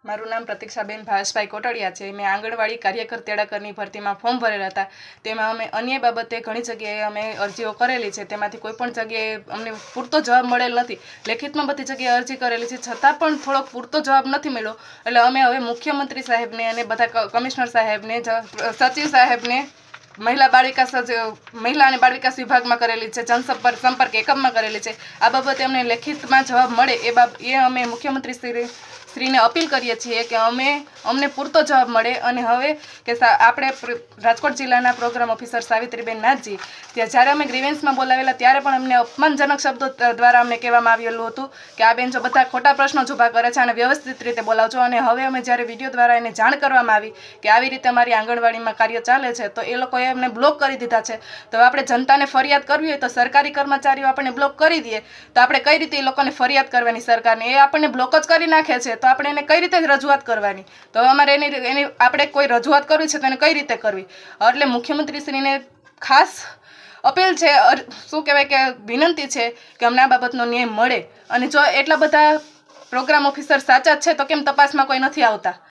મારું નામ પ્રતીક્ષાબેન ભાવેશભાઈ કોટડિયા છે। મેં આંગણવાડી કાર્યકર તેડાગરની ભરતીમાં ફોર્મ ભરેલા હતા। તેમાં અમે અન્ય બાબતે ઘણી જગ્યાએ અમે અરજીઓ કરેલી છે। તેમાંથી કોઈ પણ જગ્યાએ અમને પૂરતો જવાબ મળેલ નથી। લેખિતમાં બધી જગ્યાએ અરજી કરેલી છે, છતાં પણ થોડોક પૂરતો જવાબ નથી મળ્યો। એટલે અમે હવે મુખ્યમંત્રી સાહેબને અને બધા કમિશનર સાહેબને, સચિવ સાહેબને, મહિલા અને બાળ વિકાસ વિભાગમાં કરેલી છે, સંપર્ક એકમમાં કરેલી છે। આ બાબતે અમને લેખિતમાં જવાબ મળે એ અમે મુખ્યમંત્રી શ્રીને અપીલ કરીએ છીએ કે અમને પૂરતો જવાબ મળે। અને હવે કે આપણે રાજકોટ જિલ્લાના પ્રોગ્રામ ઓફિસર સાવિત્રીબેન નાથજી જ્યારે અમે ગ્રીવેન્સમાં બોલાવેલા ત્યારે પણ અમને અપમાનજનક શબ્દો દ્વારા અમને કહેવામાં આવેલું હતું કે આ બેન જો બધા ખોટા પ્રશ્નો જ ઊભા કરે છે અને વ્યવસ્થિત રીતે બોલાવજો। અને હવે અમે જ્યારે વિડીયો દ્વારા એને જાણ કરવામાં આવી કે આવી રીતે અમારી આંગણવાડીમાં કાર્ય ચાલે છે, તો એ લોકોએ અમને બ્લોક કરી દીધા છે। તો આપણે જનતાને ફરિયાદ કરવી હોય તો સરકારી કર્મચારીઓ આપણને બ્લોક કરી દે તો આપણે કઈ રીતે એ લોકોને ફરિયાદ કરવાની સરકારને? એ આપણને બ્લોક જ કરી નાખે છે, તો આપણે એને કઈ રીતે રજૂઆત કરવાની? તો અમારે એની આપણે કોઈ રજૂઆત કરવી છે તો એને કઈ રીતે કરવી? એટલે મુખ્યમંત્રીશ્રીને ખાસ અપીલ છે, શું કહેવાય કે વિનંતી છે કે અમને આ બાબતનો ન્યાય મળે। અને જો એટલા બધા પ્રોગ્રામ ઓફિસર સાચા જ છે તો કેમ તપાસમાં કોઈ નથી આવતા?